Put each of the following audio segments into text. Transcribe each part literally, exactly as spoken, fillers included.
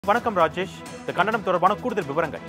வணக்கம் ராஜேஷ். இந்த கண்டனம் தொடர்பான கூடுதல் விவரங்கள்.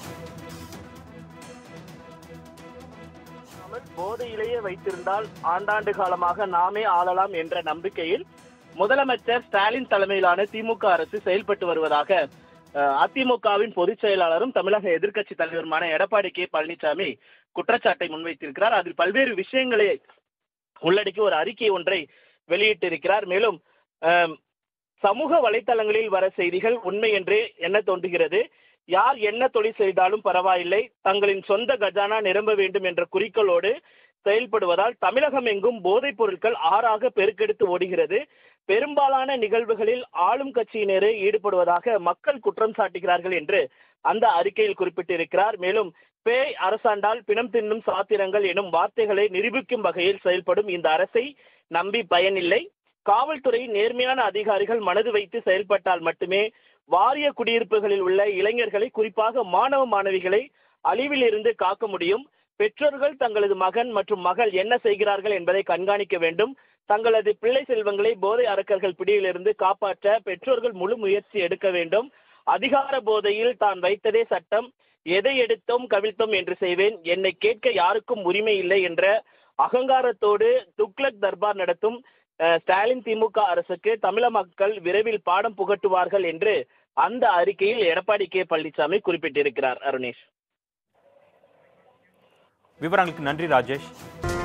போதையிலேயே வைத்திருந்தால் ஆண்டாண்டு காலமாக நாமே ஆளலாம் என்ற நம்பிக்கையில் முதலமைச்சர் ஸ்டாலின் தலைமையிலான திமுக அரசு செயல்பட்டு வருவதாக அதிமுகவின் பொதுச் செயலாளரும் தமிழக எதிர்க்கட்சி தலைவருமான எடப்பாடி கே பழனிசாமி குற்றச்சாட்டை முன்வைத்திருக்கிறார். அதில் பல்வேறு விஷயங்களை உள்ளடக்கி ஒரு அறிக்கை ஒன்றை வெளியிட்டிருக்கிறார். மேலும் சமூக வலைத்தளங்களில் வர செய்திகள் உண்மை என்று எண்ண தோன்றுகிறது. யார் என்ன தொழில் செய்தாலும் பரவாயில்லை, தங்களின் சொந்த கஜானா நிரம்ப வேண்டும் என்ற குறிக்கோளோடு செயல்படுவதால் தமிழகம் எங்கும் போதைப் பொருட்கள் ஆறாக பெருக்கெடுத்து ஓடுகிறது. பெரும்பாலான நிகழ்வுகளில் ஆளும் கட்சியினரே ஈடுபடுவதாக மக்கள் குற்றம் சாட்டுகிறார்கள் என்று அந்த அறிக்கையில் குறிப்பிட்டிருக்கிறார். மேலும் பேய் அரசாண்டால் பிணம் தின்னும் சாத்திரங்கள் எனும் வார்த்தைகளை நிரூபிக்கும் வகையில் செயல்படும் இந்த அரசை நம்பி பயனில்லை. காவல்துறை நேர்மையான அதிகாரிகள் மனது வைத்து செயல்பட்டால் மட்டுமே வாரிய குடியிருப்புகளில் உள்ள இளைஞர்களை, குறிப்பாக மாணவ மாணவிகளை அழிவில் இருந்து காக்க முடியும். பெற்றோர்கள் தங்களது மகன் மற்றும் மகள் என்ன செய்கிறார்கள் என்பதை கண்காணிக்க வேண்டும். தங்களது பிள்ளை செல்வங்களை போதை அரக்கர்கள் பிடியிலிருந்து காப்பாற்ற பெற்றோர்கள் முழு முயற்சி எடுக்க வேண்டும். அதிகார போதையில் தான் வைத்ததே சட்டம், எதை எடுத்தோம் கவிழ்த்தோம் என்று செய்வேன், என்னை கேட்க யாருக்கும் உரிமை இல்லை என்ற அகங்காரத்தோடு துக்ளக் தர்பார் நடத்தும் ஸ்டாலின் திமுக அரசுக்கு தமிழக மக்கள் விரைவில் பாடம் புகட்டுவார்கள் என்று அந்த அறிக்கையில் எடப்பாடி கே பழனிசாமி குறிப்பிட்டிருக்கிறார். அருணேஷ், விவரங்களுக்கு நன்றி ராஜேஷ்.